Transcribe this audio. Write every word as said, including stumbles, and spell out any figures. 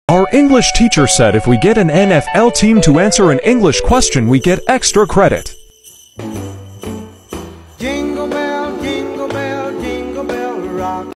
Our English teacher said if we get an N F L team to answer an English question, we get extra credit. Jingle bell, jingle bell, jingle bell rock.